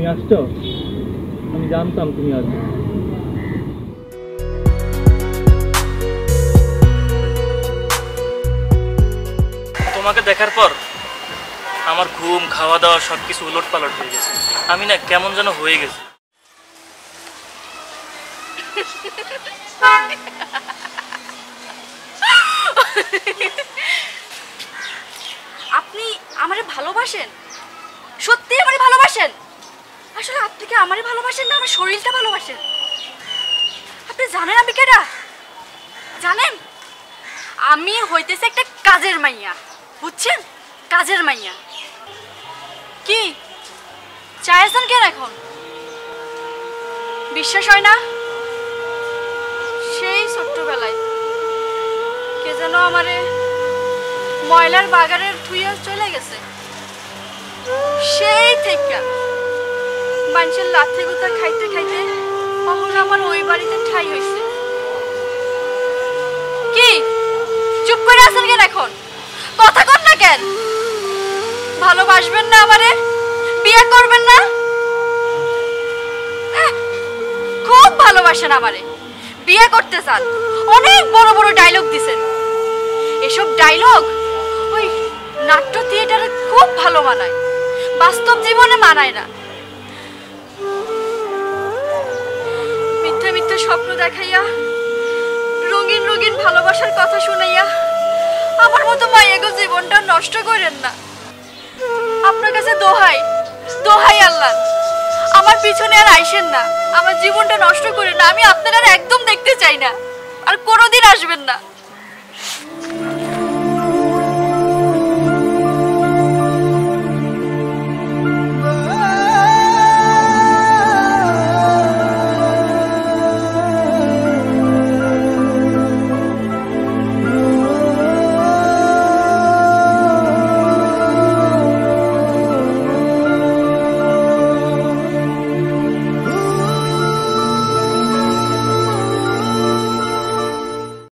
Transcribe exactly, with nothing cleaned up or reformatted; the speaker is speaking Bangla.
আসছো? আমি জানতাম তুমি আসবে। তোমাকে দেখার পর আমার ঘুম, খাওয়া দাওয়া সবকিছু উলট পালট হয়ে গেছে। আমি না কেমন যেন হয়ে গেছে। আপনি আমারে ভালোবাসেন? সত্যি আমারে ভালোবাসেন? আসলে আপনি কি আমারে ভালোবাসেন না আমার শরীরটা ভালোবাসেন? আপনি জানেন আমি কেডা? জানেন আমি হইতেছে একটা কাজের মাইয়া, বুঝছেন? কাজের মাইয়া। কি চাইছেন কেন এখন? বিশ্বাস হয় না? সেই ছোট্টবেলায় কে যেন আমারে ময়লার বাগানের থুইয়া চলে গেছে। সেই থেকে মানুষের লাথি গুতা খাইতে খাইতে কখন আমার ওই বাড়িতে ঠাই হয়েছে। কি চুপ করে আছেন কেন এখন? কথা কন না কেন? ভালোবাসবেন না আমারে? বিয়ে করবেন না? খুব ভালোবাসেন আমারে, বিয়ে করতে চান, অনেক বড় বড় ডায়লগ দিছেন। এসব ডায়লগ ওই নাট্য থিয়েটারে খুব ভালো মানায়, বাস্তব জীবনে মানায় না। মিথ্যা মিথ্যা স্বপ্ন দেখাইয়া, রঙিন রঙিন ভালোবাসার কথা শুনাইয়া আমার মতো মায়েগো জীবনটা নষ্ট করেন না। আপনার কাছে দোহাই, দোহাই আল্লাহ, আমার পিছনে আর আইসেন না, আমার জীবনটা নষ্ট করেন না। আমি আপনারা একদম দেখতে চাই না, আর কোনোদিন আসবেন না।